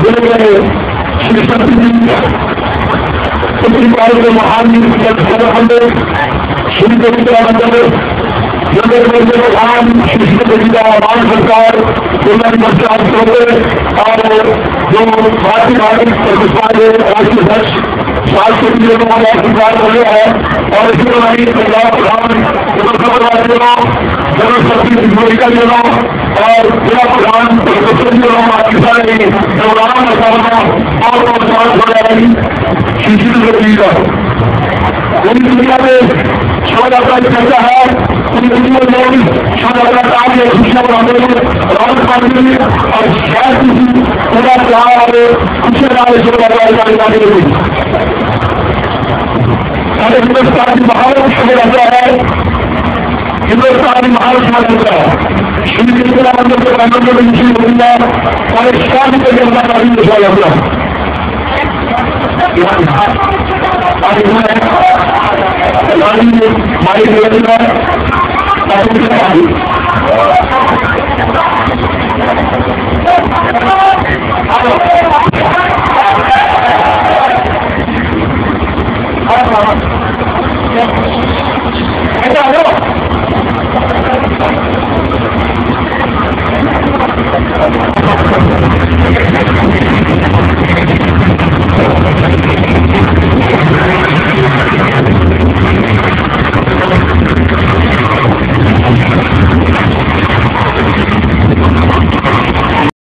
بولے گئے شری شکتی جی پال کے مہان شری پوترا مندر خان شری جی کا مان سرکار پرچار کرتے اور جو بھارتی پارٹی راشٹری دھیش شاشٹری جی کا سرکار کر رہا ہے اور اسی طرح ہی پنجاب پردھان جنرل سیکرٹری امریکہ جی اور ضلع پردھان پروفیسر جی سارے مولانا مسالہ اور ہو جا رہی شری جی کا پوری دنیا میں شوبھا یاترا چلتا ہے پوری دنیا میں شوبھا یاترا کام میں خوشیاں بنانے میں راوت پانے میں اور شاید کسی پورا تہوار خوشیاں بنانے شوبھا یاترا جانے میں سارے ہندوستان کی بہارت شوبھا یاترا ہے ہندوستان کی مہارت شوبھا یاترا ہے شری پوترا مندر کے پرامنڈ میں شری گووندا سارے شاید کے جنتا پارٹی کی شوبھا یاترا ہماری ویوستھا ہے